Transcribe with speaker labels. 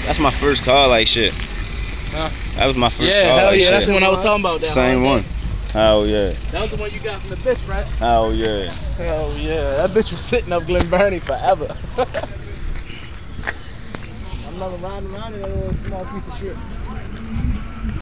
Speaker 1: That's my first car like shit.
Speaker 2: Huh?
Speaker 1: That was my first car.
Speaker 2: Yeah, hell
Speaker 1: like
Speaker 2: yeah,
Speaker 1: shit.
Speaker 2: that's the one I was talking about. That
Speaker 1: Same one. Hell yeah.
Speaker 2: That was the one you got from the bitch, right?
Speaker 1: Hell yeah.
Speaker 2: Hell yeah, that bitch was sitting up Glen Burnie forever. I'm never riding around in that little small piece of shit.